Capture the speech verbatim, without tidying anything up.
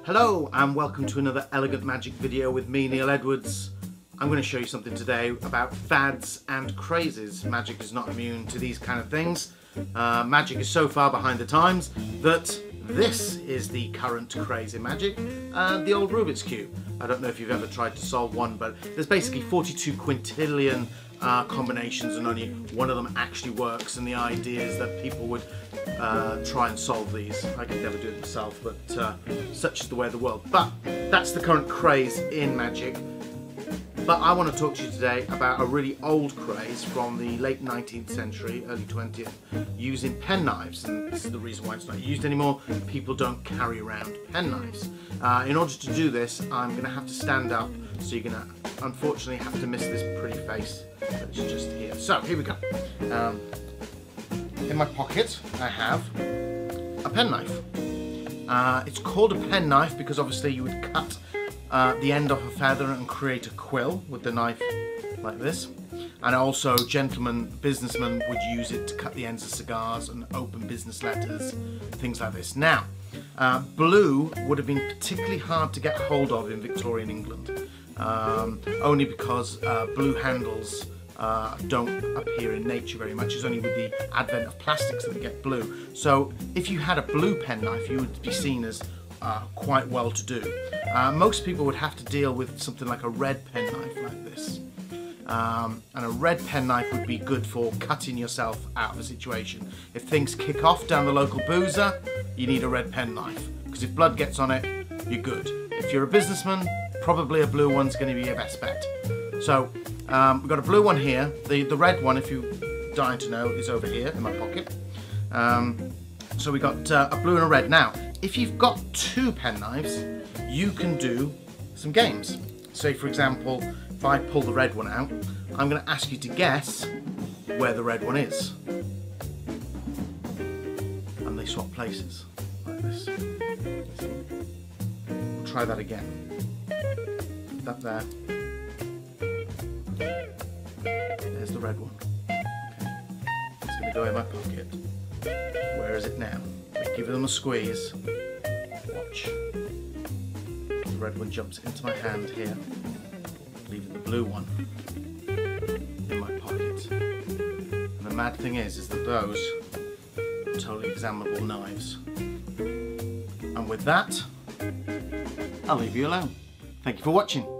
Hello and welcome to another Elegant Magic video with me, Neil Edwards. I'm going to show you something today about fads and crazes. Magic is not immune to these kind of things. Uh, magic is so far behind the times that this is the current craze in magic, uh, the old Rubik's Cube. I don't know if you've ever tried to solve one, but there's basically forty-two quintillion uh, combinations and only one of them actually works, and the idea is that people would uh, try and solve these. I could never do it myself, but uh, such is the way of the world. But that's the current craze in magic. But I want to talk to you today about a really old craze from the late nineteenth century, early twentieth, using penknives. And this is the reason why it's not used anymore. People don't carry around penknives. Uh, in order to do this, I'm going to have to stand up, so you're going to unfortunately have to miss this pretty face that's just here. So here we go. Um, in my pocket I have a penknife. Uh, it's called a penknife because obviously you would cut Uh, the end off a feather and create a quill with the knife like this, and also gentlemen, businessmen would use it to cut the ends of cigars and open business letters, things like this. Now, uh, blue would have been particularly hard to get hold of in Victorian England, um, only because uh, blue handles uh, don't appear in nature very much. It's only with the advent of plastics that they get blue. So if you had a blue penknife, you would be seen as Uh, quite well to do. Uh, most people would have to deal with something like a red penknife like this. Um, and a red penknife would be good for cutting yourself out of a situation. If things kick off down the local boozer, you need a red penknife, because if blood gets on it, you're good. If you're a businessman, probably a blue one's going to be your best bet. So um, we've got a blue one here. The, the red one, if you're dying to know, is over here in my pocket. Um, so we got uh, a blue and a red. Now, if you've got two penknives, you can do some games. Say, for example, if I pull the red one out, I'm going to ask you to guess where the red one is. And they swap places, like this. We'll try that again. Put that there. There's the red one. Okay. It's going to go in my pocket. Where is it now? Give them a squeeze. Watch. The red one jumps into my hand here, leaving the blue one in my pocket. And the mad thing is, is that those are totally examinable knives. And with that, I'll leave you alone. Thank you for watching.